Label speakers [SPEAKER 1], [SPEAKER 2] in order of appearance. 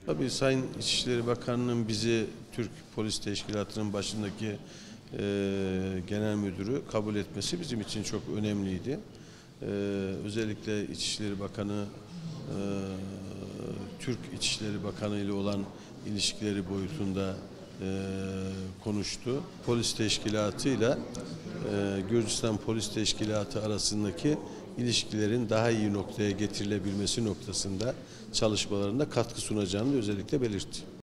[SPEAKER 1] Tabii Sayın İçişleri Bakanı'nın bizi Türk Polis Teşkilatı'nın başındaki genel müdürü kabul etmesi bizim için çok önemliydi. Özellikle İçişleri Bakanı Türk İçişleri Bakanı ile olan ilişkileri boyutunda konuştu. Polis Teşkilatı ile Gürcistan Polis Teşkilatı arasındaki ilişkilerin daha iyi noktaya getirilebilmesi noktasında çalışmalarında katkı sunacağını özellikle belirtti.